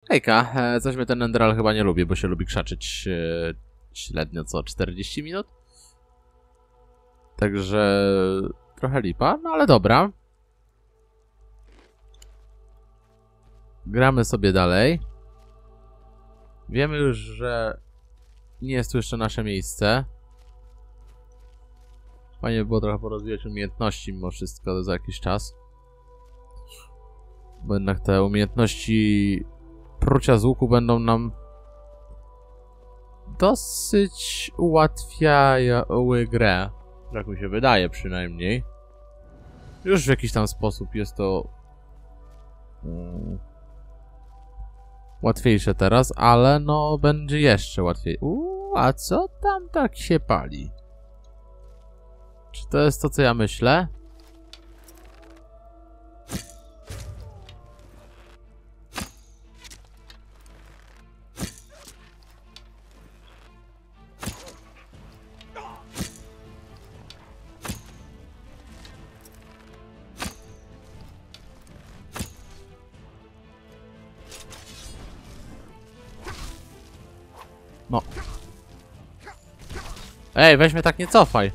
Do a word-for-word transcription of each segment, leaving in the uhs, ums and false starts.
Hejka, e, coś mnie ten Enderal chyba nie lubi, bo się lubi krzaczyć e, średnio co czterdzieści minut. Także trochę lipa, no ale dobra. Gramy sobie dalej. Wiemy już, że nie jest tu jeszcze nasze miejsce. Fajnie by było trochę porozwijać umiejętności mimo wszystko za jakiś czas. Bo jednak te umiejętności prucia z łuku będą nam dosyć ułatwiały grę. Tak mi się wydaje przynajmniej. Już w jakiś tam sposób jest to um, łatwiejsze teraz, ale no będzie jeszcze łatwiej. Uuu, a co tam tak się pali? Czy to jest to, co ja myślę? No. Ej, weź mnie tak nie cofaj.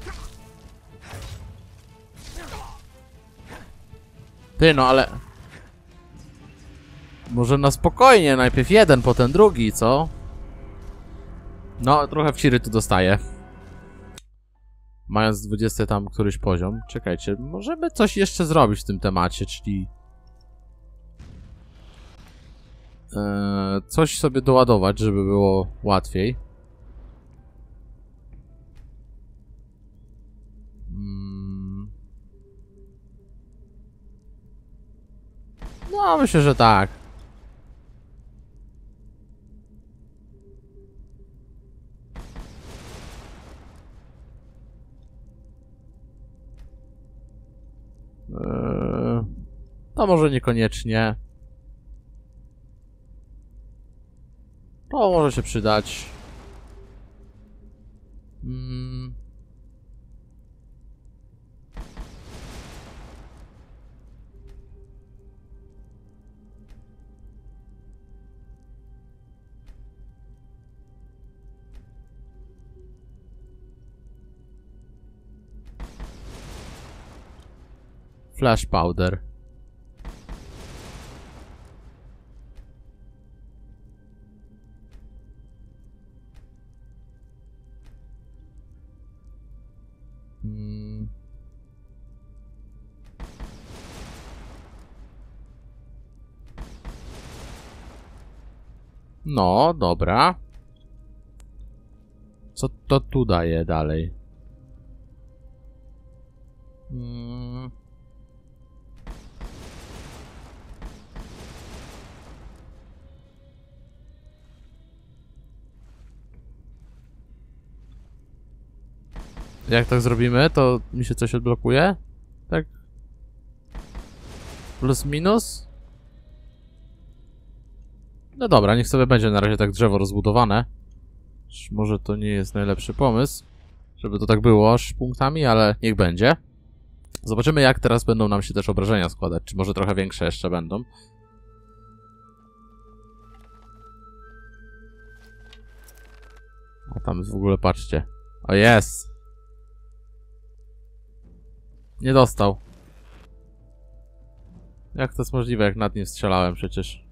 Ty, no ale... Może na spokojnie, najpierw jeden, potem drugi, co? No, trochę wciry tu dostaję. Mając dwudziesty tam któryś poziom. Czekajcie, możemy coś jeszcze zrobić w tym temacie, czyli... Eee, coś sobie doładować, żeby było łatwiej. Mm. No, myślę, że tak. Eee, to może niekoniecznie. To może się przydać. Mm. Flash powder. Hmm. No, dobra. Co to tu daje dalej? Hmm. Jak tak zrobimy, to mi się coś odblokuje? Tak? Plus minus? No dobra, niech sobie będzie na razie tak drzewo rozbudowane. Może to nie jest najlepszy pomysł, żeby to tak było aż punktami, ale niech będzie. Zobaczymy, jak teraz będą nam się też obrażenia składać. Czy może trochę większe jeszcze będą. A tam w ogóle patrzcie. O, jest! Nie dostał. Jak to jest możliwe, jak nad nim strzelałem przecież?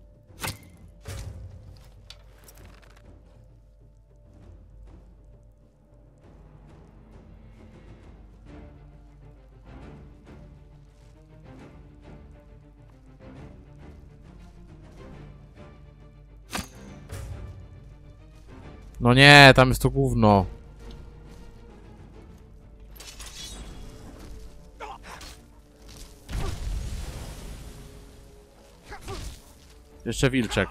No nie, tam jest to gówno. Jeszcze wilczek.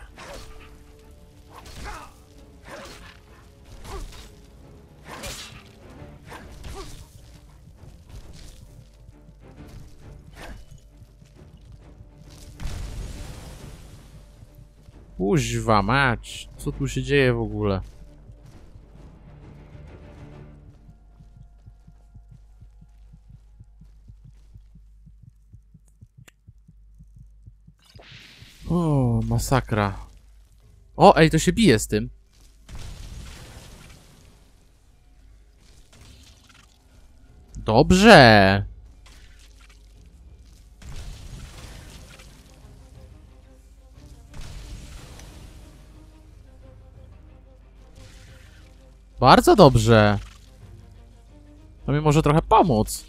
Kuźwa mać, co tu się dzieje w ogóle? O, masakra. O, ej, to się bije z tym. Dobrze. Bardzo dobrze. To mi może trochę pomóc.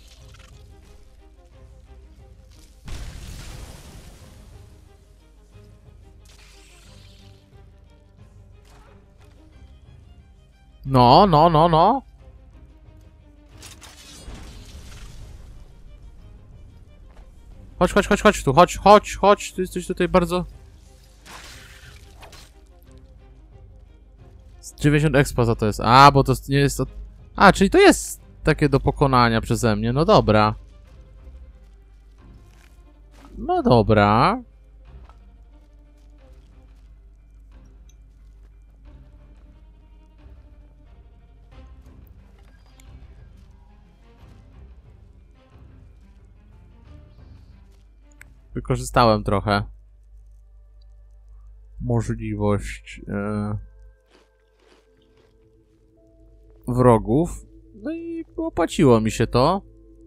No, no, no, no. Chodź, chodź, chodź, chodź tu, chodź, chodź, chodź. Ty jesteś tutaj bardzo... dziewięćdziesiąt expa za to jest. A, bo to nie jest to... A, czyli to jest takie do pokonania przeze mnie. No dobra. No dobra. Wykorzystałem trochę możliwość e, wrogów. No i opłaciło mi się to,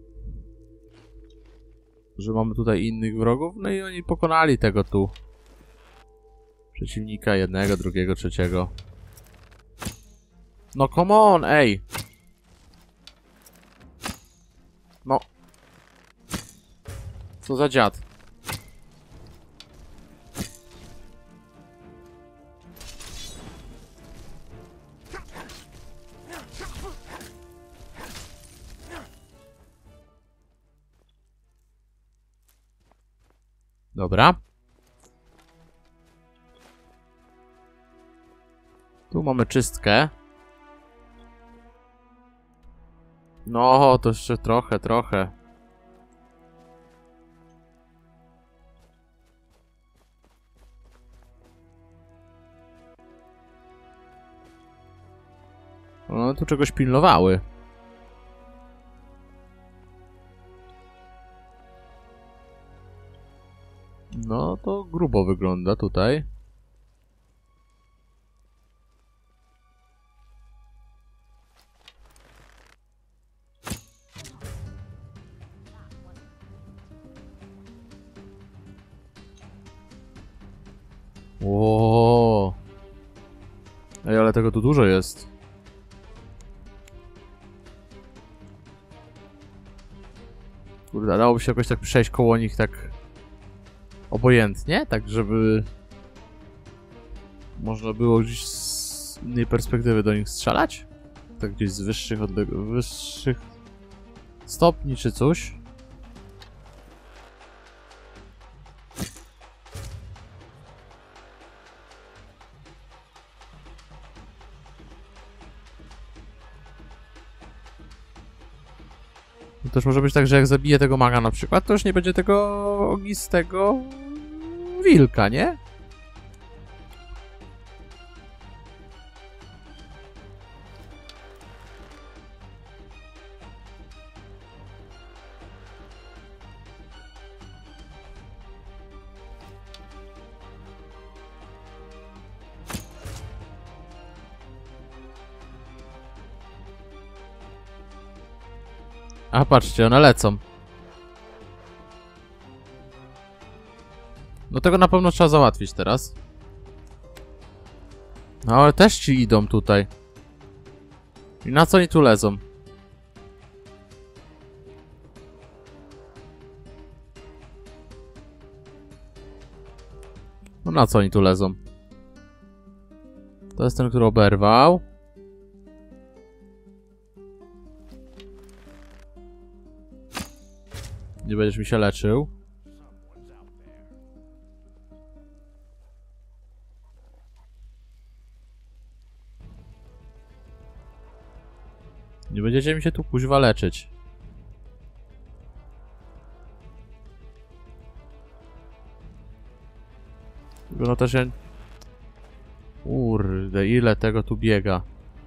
że mamy tutaj innych wrogów. No i oni pokonali tego tu przeciwnika, jednego, drugiego, trzeciego. No come on, ej! No. Co za dziad? Dobra. Tu mamy czystkę. No, to jeszcze trochę, trochę. No, tu czegoś pilnowały. No, to grubo wygląda tutaj. Ło. Ej, ale tego tu dużo jest. Kurde, dałoby się jakoś tak przejść koło nich tak obojętnie, tak żeby można było gdzieś z innej perspektywy do nich strzelać? Tak gdzieś z wyższych, wyższych stopni czy coś? To też może być tak, że jak zabiję tego maga na przykład, to już nie będzie tego ognistego wilka, nie? A patrzcie, one lecą. No tego na pewno trzeba załatwić teraz. No ale też ci idą tutaj. I na co oni tu lezą? No na co oni tu lezą? To jest ten, który oberwał. Nie będziesz mi się leczył. Nie będziecie mi się tu kuźwa leczyć. No też ja... Kurde, ile tego tu biega.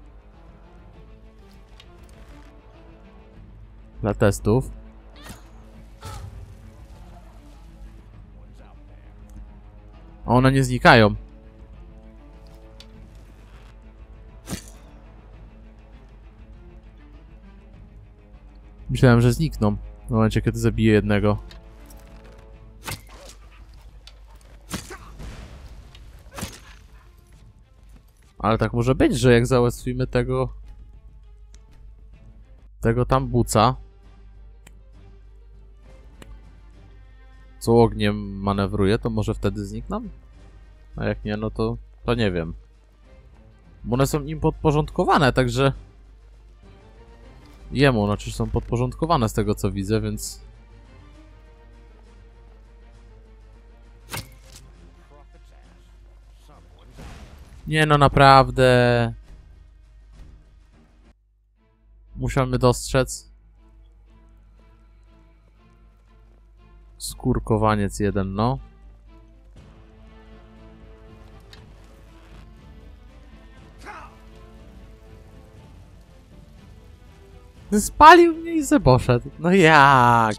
Dla testów. A one nie znikają. Myślałem, że znikną w momencie, kiedy zabiję jednego. Ale tak może być, że jak załatwimy tego... Tego tam buca... Co ogniem manewruje, to może wtedy znikną? A jak nie, no to... To nie wiem. Bo one są im podporządkowane, także... Jemu, znaczy są podporządkowane z tego co widzę, więc... Nie no, naprawdę... Musiał mnie dostrzec. Skórkowaniec jeden, no. Spalił mnie i se poszedł. No jak?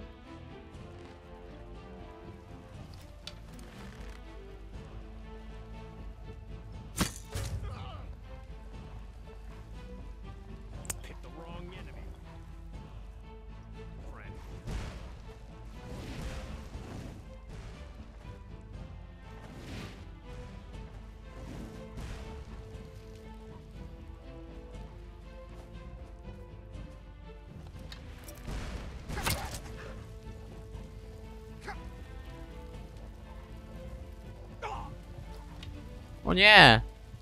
O nie!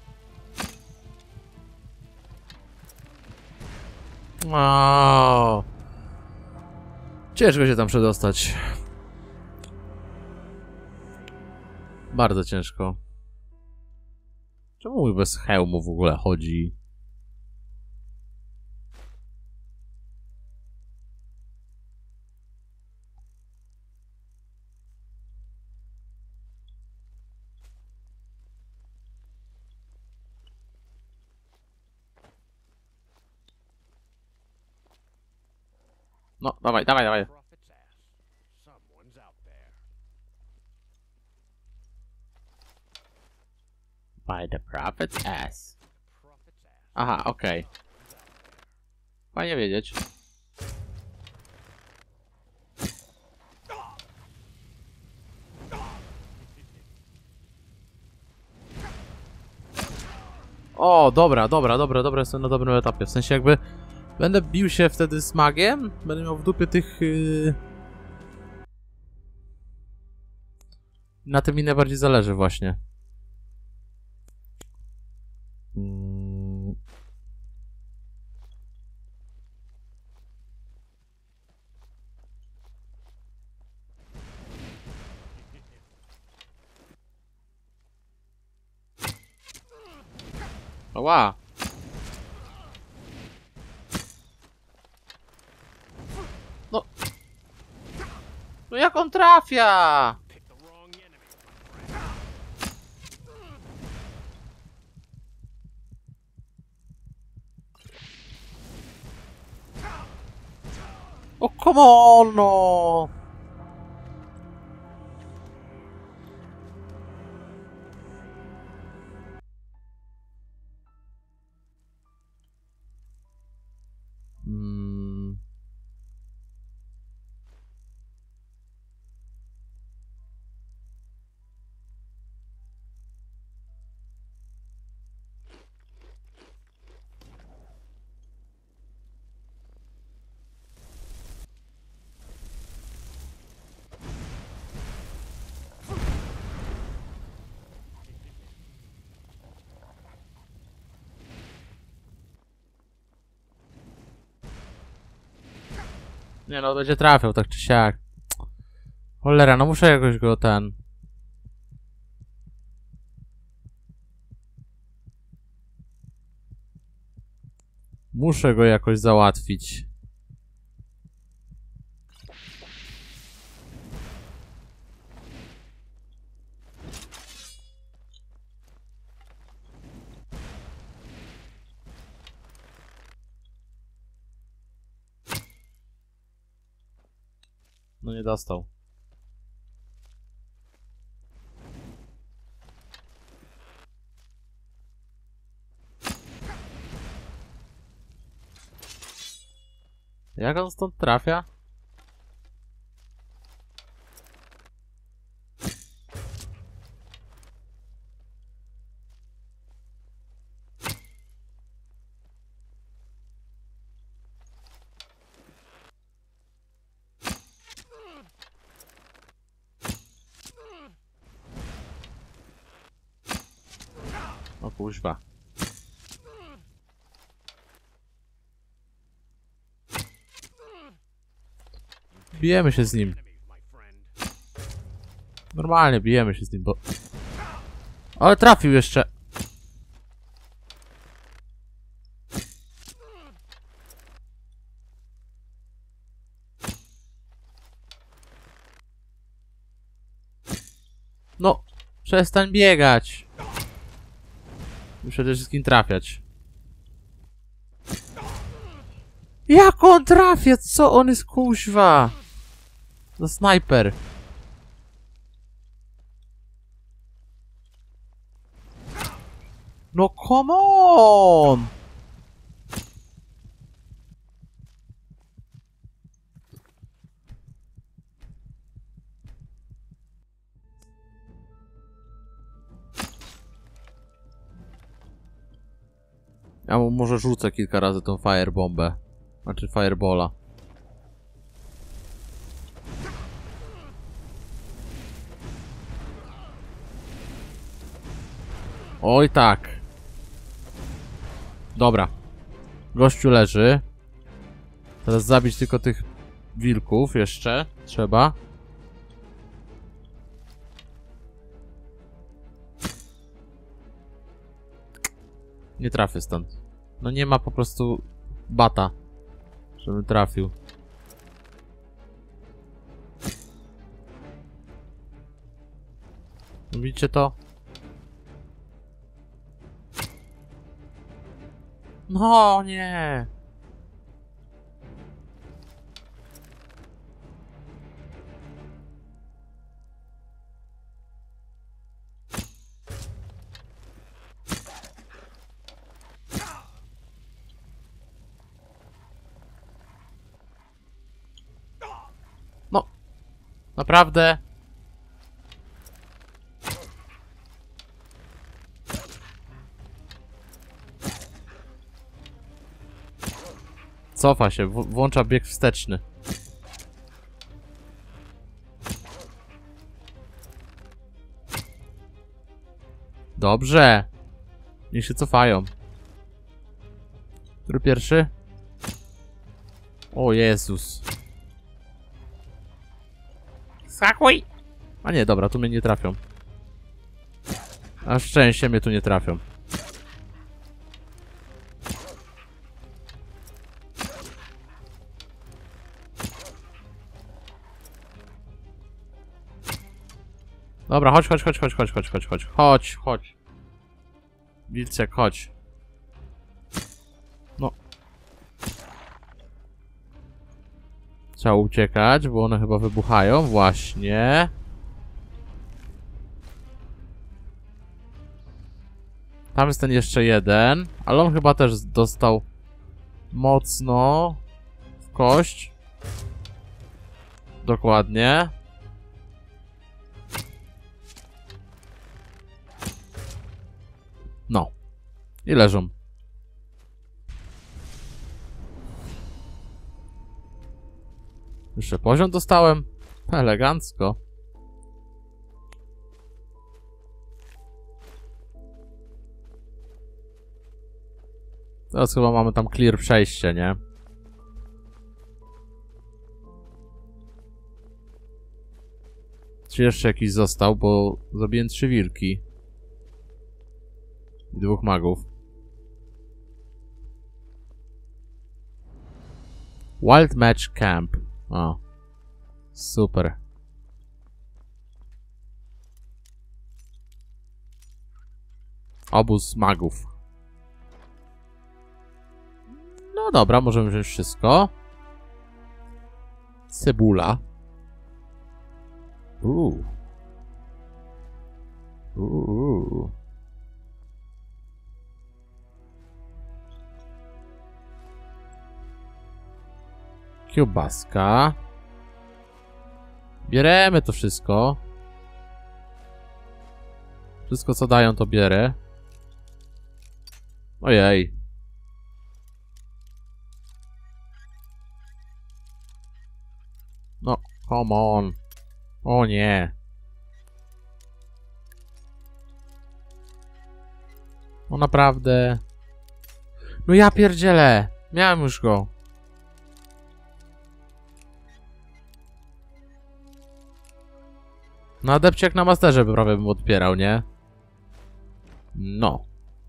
O! Ciężko się tam przedostać. Bardzo ciężko. Czemu mój bez hełmu w ogóle chodzi? No, dawaj, dawaj, dawaj. By the prophet's ass. Aha, okej. Okay. Fajnie wiedzieć. O, dobra, dobra, dobra, dobra, jestem na dobrym etapie. W sensie jakby będę bił się wtedy z magiem, będę miał w dupie tych... Yy... Na tym mi najbardziej zależy właśnie. Hmm. Oła! No... No jak on trafia? O, come on, no! Hmm. Nie no, będzie trafiał tak czy siak. Cholera, no muszę jakoś go ten... Muszę go jakoś załatwić. No nie dostał. Jak on stąd trafia? O kuźwa. Bijemy się z nim. Normalnie bijemy się z nim, bo... Ale trafił jeszcze. No, przestań biegać. I przede wszystkim trafiać. Jak on trafia? Co on jest, kuźwa? To snajper. No come on! Ja mu może rzucę kilka razy tą firebombę. Znaczy firebola. Oj tak. Dobra. Gościu leży. Teraz zabić tylko tych wilków jeszcze. Trzeba. Nie trafię stąd. No nie ma po prostu bata, żebym trafił. Widzicie to? No nie! No! Naprawdę? Cofa się, w włącza bieg wsteczny. Dobrze. Niech się cofają. Który pierwszy? O Jezus. Skakuj! A nie, dobra, tu mnie nie trafią. Na szczęście mnie tu nie trafią. Dobra, chodź, chodź, chodź, chodź, chodź, chodź, chodź, chodź, chodź, chodź. Wilczek, chodź. No. Trzeba uciekać, bo one chyba wybuchają, właśnie. Tam jest ten jeszcze jeden, ale on chyba też dostał mocno w kość. Dokładnie. No. I leżą. Jeszcze poziom dostałem. Elegancko. Teraz chyba mamy tam clear przejście, nie? Czy jeszcze jakiś został, bo zrobiłem trzy wilki. I dwóch magów. Wild Match Camp. O. Super. Obóz magów. No dobra, możemy wziąć wszystko. Cebula. Uuu. Uuu. Kiełbaska. Bieremy to wszystko. Wszystko co dają to bierę. Ojej. No, come on. O nie. No naprawdę. No ja pierdzielę. Miałem już go. No adepcie jak na masterze prawie bym odpierał, nie? No.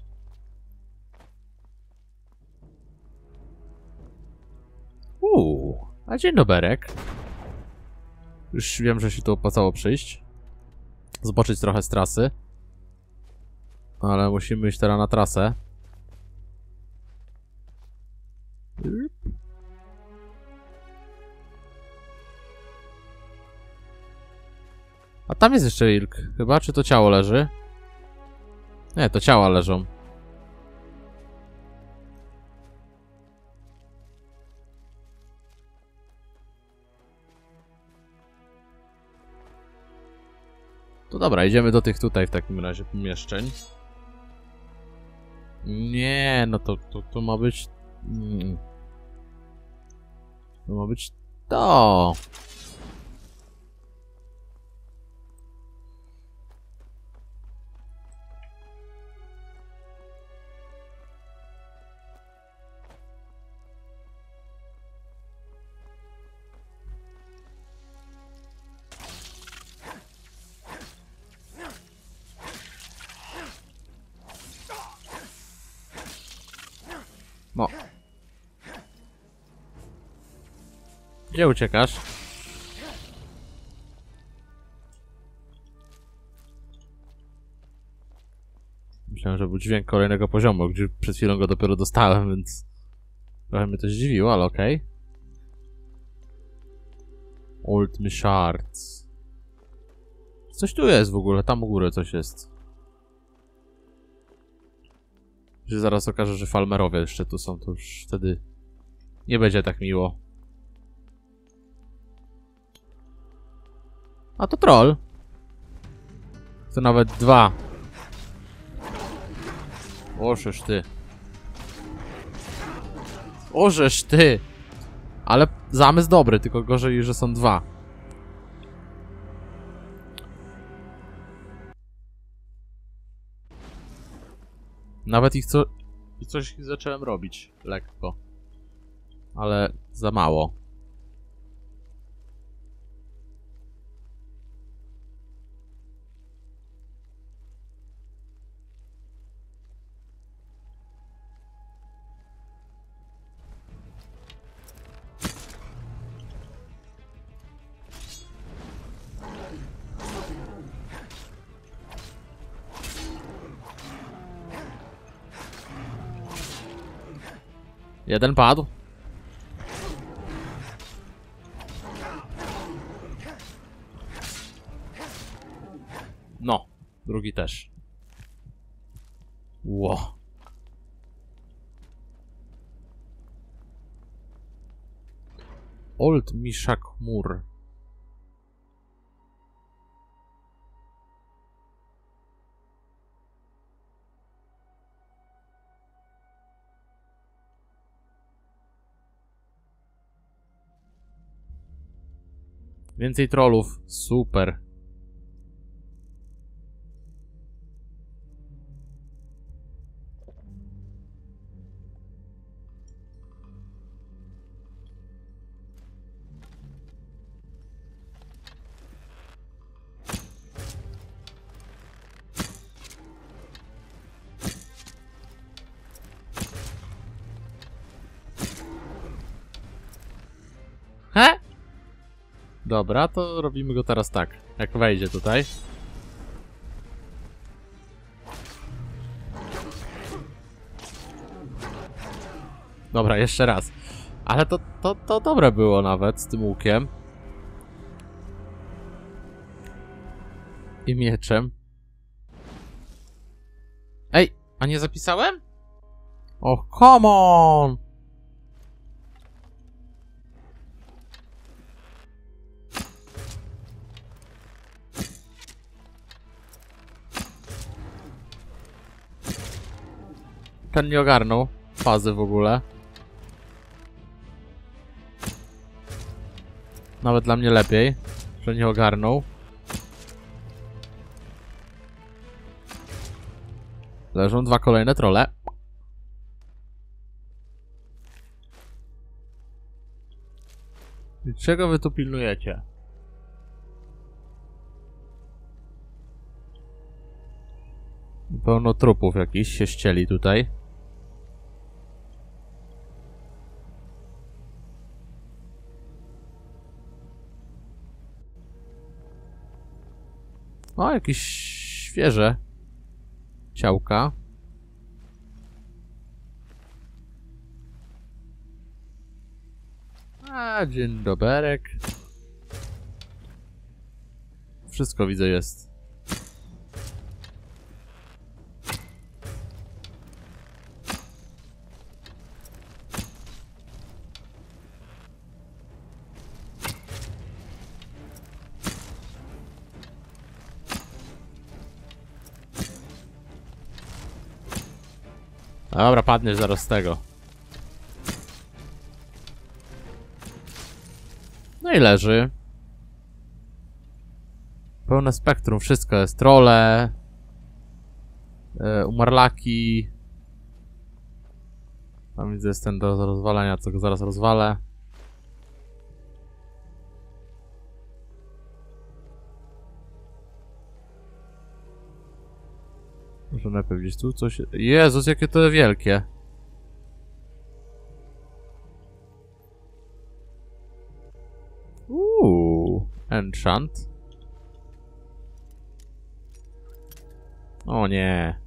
Uuu, a dzień doberek. Już wiem, że się tu opłacało przyjść. Zobaczyć trochę z trasy. Ale musimy iść teraz na trasę. A tam jest jeszcze wilk, chyba? Czy to ciało leży? Nie, to ciała leżą. To dobra, idziemy do tych tutaj w takim razie pomieszczeń. Nie, no to, to, to ma być... Mm. To ma być to. No. Gdzie uciekasz? Myślałem, że był dźwięk kolejnego poziomu, gdzie przed chwilą go dopiero dostałem, więc trochę mnie to zdziwiło, ale okej. Okay. Old Shards. Coś tu jest w ogóle, tam u góry coś jest. Że zaraz okaże, że Falmerowie jeszcze tu są, to już wtedy nie będzie tak miło. A to troll. To nawet dwa. Ożeż ty. Ożeż ty. Ale zamysł dobry, tylko gorzej, że są dwa. Nawet ich co... I coś ich zacząłem robić. Lekko. Ale za mało. Jeden padł. No, drugi też. Ło. Old Mishak Mur. Więcej trollów. Super. He? Dobra, to robimy go teraz tak. Jak wejdzie tutaj. Dobra, jeszcze raz. Ale to, to, to dobre było nawet z tym łukiem. I mieczem. Ej, a nie zapisałem? Och, come on! Ten nie ogarnął fazy w ogóle. Nawet dla mnie lepiej, że nie ogarnął. Leżą dwa kolejne trolle. I czego wy tu pilnujecie? Pełno trupów jakichś się ścieli tutaj. O, jakieś świeże ciałka. A, dzień doberek. Wszystko widzę jest. Dobra, padniesz zaraz z tego. No i leży. Pełne spektrum, wszystko jest. Trolle, yy, umarlaki. Tam widzę, jest ten do rozwalenia, co go zaraz rozwalę. Może najpierw gdzieś tu coś... Jezus, jakie to wielkie. Uuu, enchant. O nie.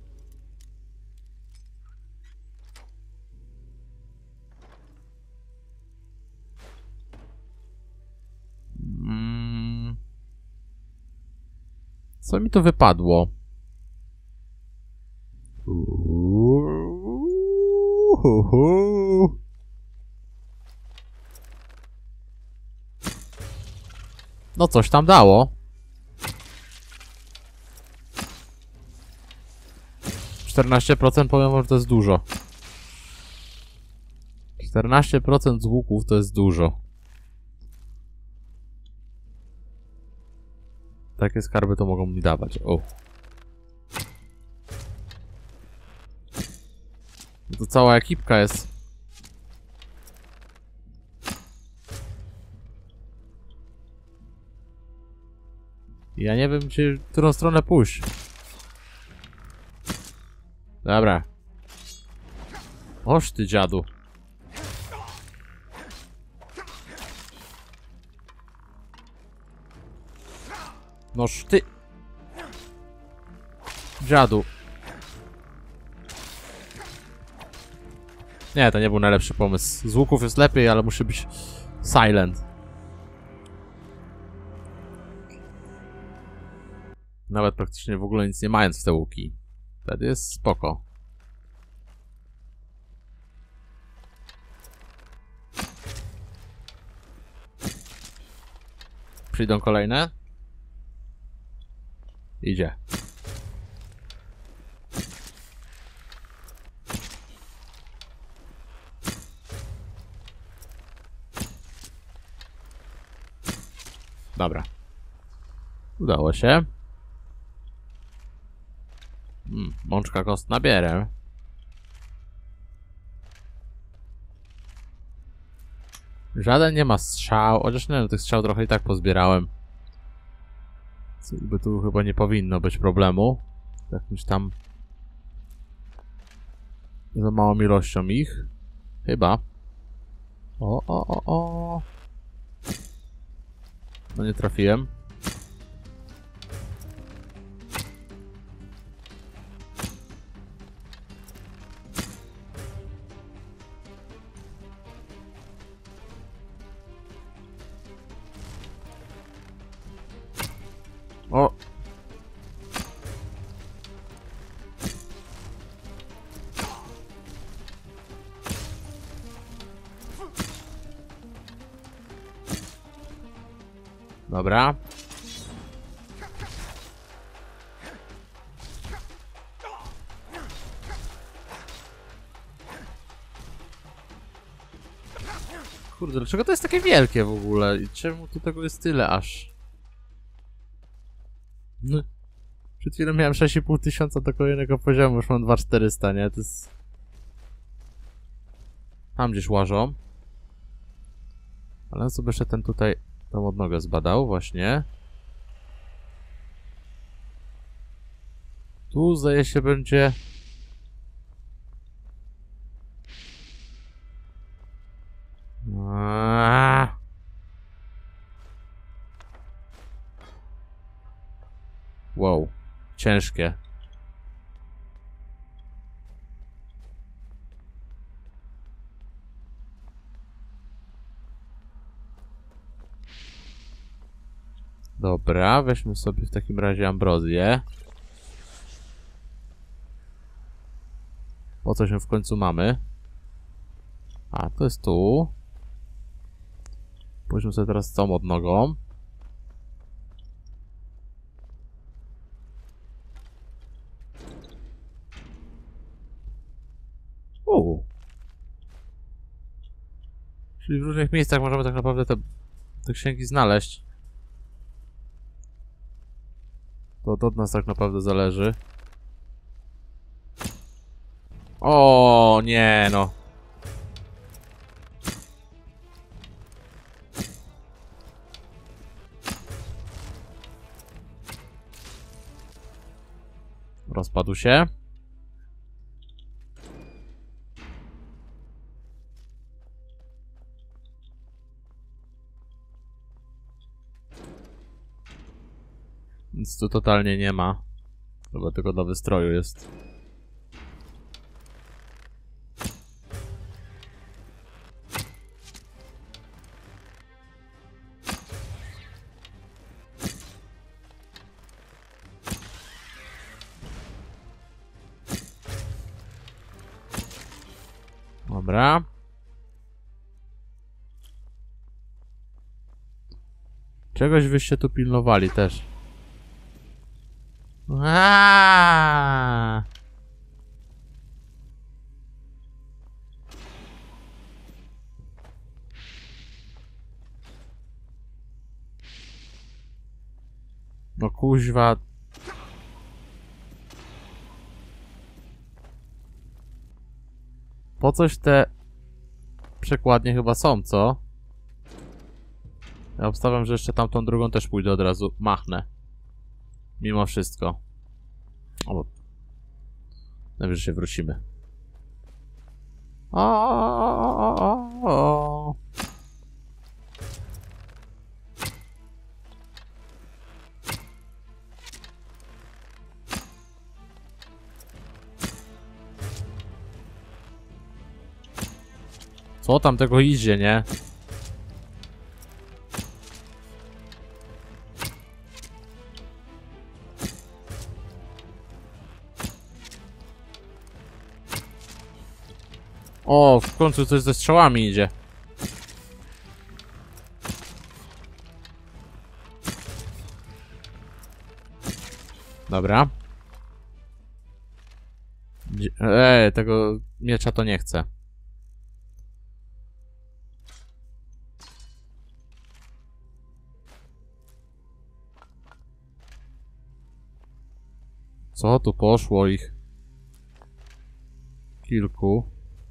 Mm. Co mi to wypadło? Uuu. No coś tam dało. czternaście procent powiem, że to jest dużo. czternaście procent z łuków to jest dużo. Takie skarby to mogą mi dawać. O. To cała ekipka jest. Ja nie wiem, gdzie, w którą stronę pójść. Dobra. Oż ty, dziadu. Noż ty. Dziadu. Nie, to nie był najlepszy pomysł. Z łuków jest lepiej, ale musi być silent. Nawet praktycznie w ogóle nic nie mając w te łuki. Wtedy jest spoko. Przyjdą kolejne? Idzie. Dobra. Udało się. Hmm, mączka kostna bierę. Żaden nie ma strzał. Chociaż nie, no, tych strzał trochę i tak pozbierałem. Co by tu chyba nie powinno być problemu. Jakimś tam... za małą ilością ich. Chyba. O, o, o, o. No nie trafiłem. O! Dobra. Kurde, dlaczego to jest takie wielkie w ogóle? I czemu tu tego jest tyle aż? No. Przed chwilą miałem sześć i pół tysiąca do kolejnego poziomu, już mam dwa tysiące czterysta, nie? To jest... Tam gdzieś łażą. Ale sobie jeszcze ten tutaj tą odnogę zbadał, właśnie. Tu zdaje się będzie... Aaaa. Wow, ciężkie. Dobra, weźmy sobie w takim razie ambrozję. Po co się w końcu mamy? A, to jest tu. Pójdźmy sobie teraz z tą odnogą. Uuu. Czyli w różnych miejscach możemy tak naprawdę te, te księgi znaleźć. To, to od nas tak naprawdę zależy. O nie no. Rozpadł się. Nic tu totalnie nie ma. Chyba tylko do wystroju jest. Dobra. Czegoś wyście tu pilnowali też. Aaaa! No kuźwa. Po coś te przekładnie chyba są, co? Ja obstawiam, że jeszcze tamtą drugą też pójdę od razu. Machnę. Mimo wszystko. O. Najwyżej się wrócimy. O, o, o, o. Co tam tego idzie, nie? O, w końcu coś ze strzałami idzie. Dobra. Ej, tego miecza to nie chcę. Co tu poszło ich? Kilku.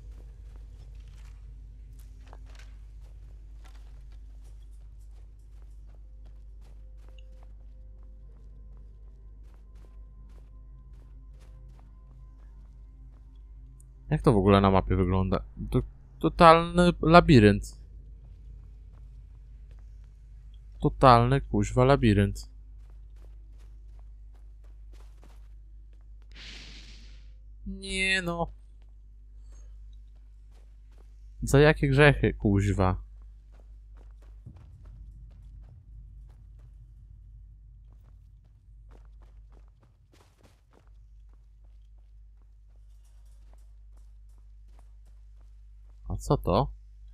Jak to w ogóle na mapie wygląda? To totalny labirynt. Totalny kuźwa labirynt. Nie no. Za jakie grzechy, kuźwa? A co to?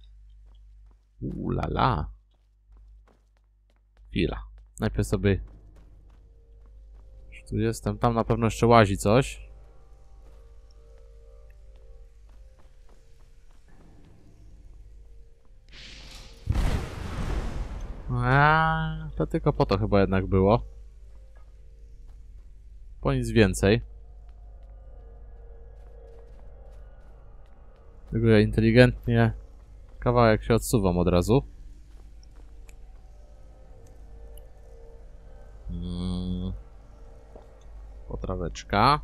Ulala. Chwila. Najpierw sobie... Już tu jestem. Tam na pewno jeszcze łazi coś. A, to tylko po to chyba jednak było. Po nic więcej. Tylko ja inteligentnie kawałek się odsuwam od razu. Hmm. Potraweczka.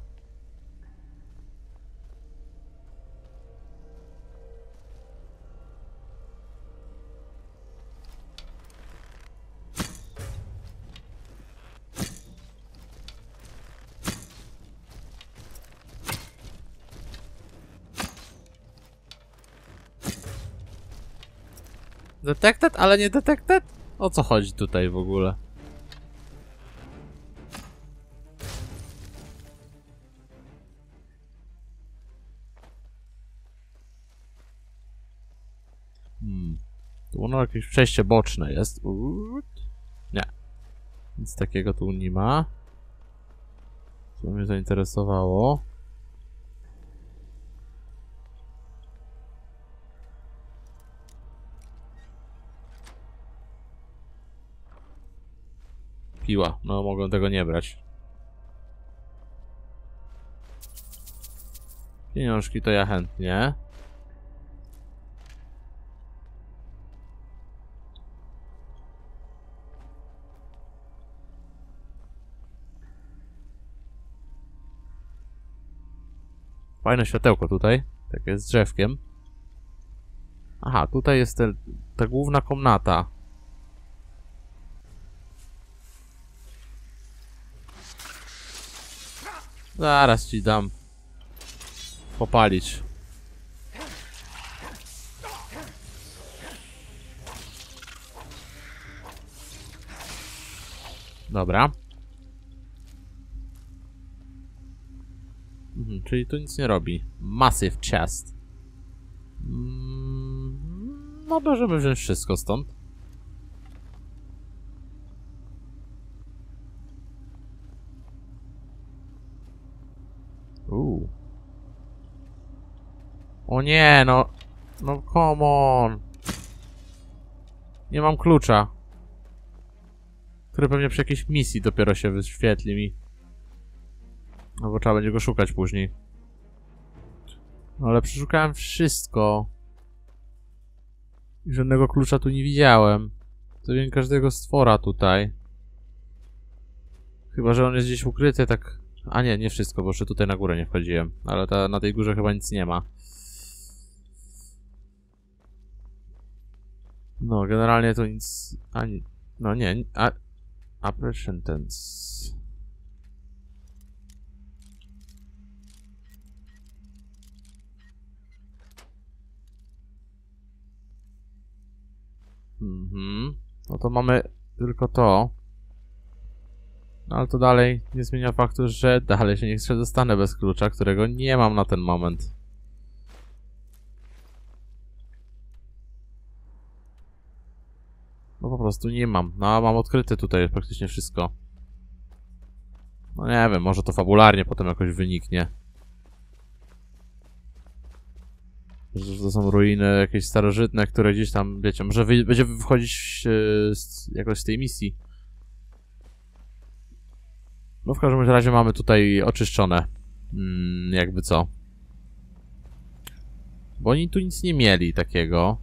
Detected, ale nie detected? O co chodzi tutaj w ogóle? Hmm. Tu ono jakieś przejście boczne jest. Nie. Nic takiego tu nie ma. Co mnie zainteresowało. Piła. No, mogę tego nie brać. Pieniążki to ja chętnie. Fajne światełko tutaj. Takie z drzewkiem. Aha, tutaj jest te, ta główna komnata. Zaraz ci dam popalić. Dobra. Mhm, czyli tu nic nie robi. Massive chest. Mm, no możemy wziąć wszystko stąd. Uuu. O nie, no. No come on. Nie mam klucza. Który pewnie przy jakiejś misji dopiero się wyświetli mi. No bo trzeba będzie go szukać później. No ale przeszukałem wszystko. I żadnego klucza tu nie widziałem. To wiem każdego stwora tutaj. Chyba że on jest gdzieś ukryty, tak... A nie, nie wszystko, bo jeszcze tutaj na górę nie wchodziłem. Ale ta, na tej górze chyba nic nie ma. No, generalnie to nic... Ani... No nie, a... Upper sentence. Mhm. No to mamy tylko to. No ale to dalej nie zmienia faktu, że dalej się nie przedostanę bez klucza, którego nie mam na ten moment. No po prostu nie mam. No a mam odkryte tutaj praktycznie wszystko. No nie wiem, może to fabularnie potem jakoś wyniknie. Że to są ruiny jakieś starożytne, które gdzieś tam, wiecie, może wy będzie wychodzić yy, z, jakoś z tej misji. No w każdym razie mamy tutaj oczyszczone. Mm, jakby co. Bo oni tu nic nie mieli takiego.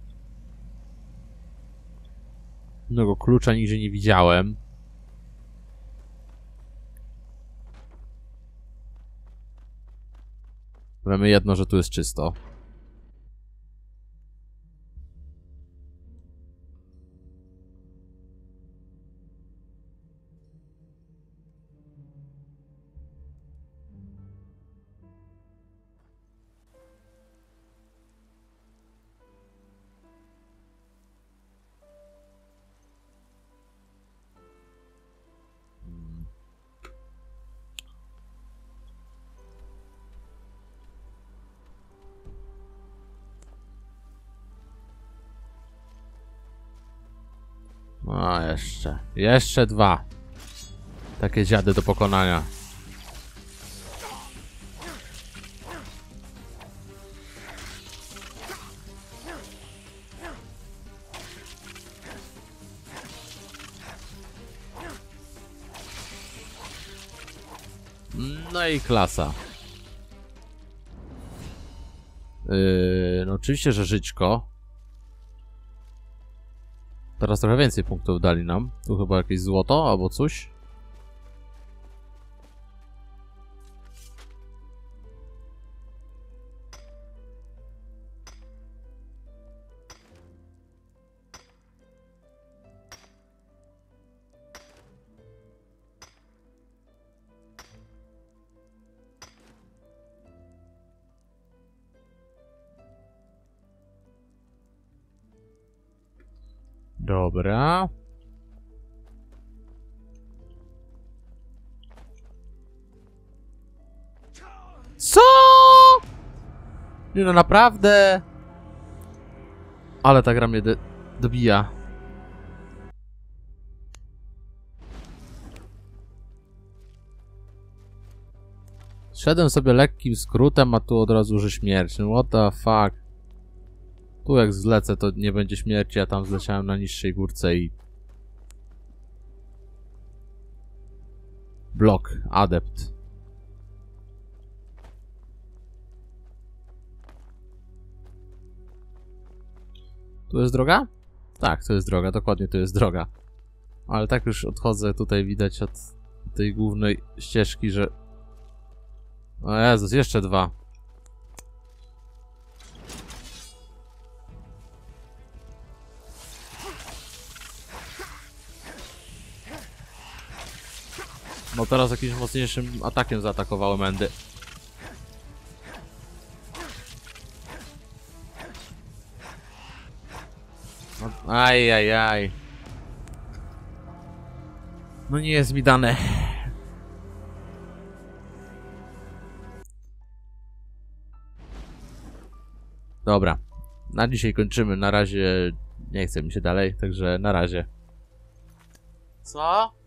Żadnego klucza nigdzie nie widziałem. Wiemy jedno, że tu jest czysto. No jeszcze. Jeszcze dwa. Takie dziady do pokonania. No i klasa. Yy, no oczywiście, że żyćko. Teraz trochę więcej punktów dali nam. Tu chyba jakieś złoto albo coś. Dobra. Co? Nie no, naprawdę? Ale ta gra mnie do dobija. Szedłem sobie lekkim skrótem, a tu od razu, że śmierć. No what the fuck. Tu jak zlecę, to nie będzie śmierci, a tam zleciałem na niższej górce i... Blok, adept. Tu jest droga? Tak, tu jest droga, dokładnie tu jest droga. Ale tak już odchodzę, tutaj widać od tej głównej ścieżki, że... O Jezus, jeszcze dwa. No teraz jakimś mocniejszym atakiem zaatakowały mędy. No, aj, aj, aj. No nie jest mi dane. Dobra. Na dzisiaj kończymy. Na razie nie chce mi się dalej, także na razie. Co?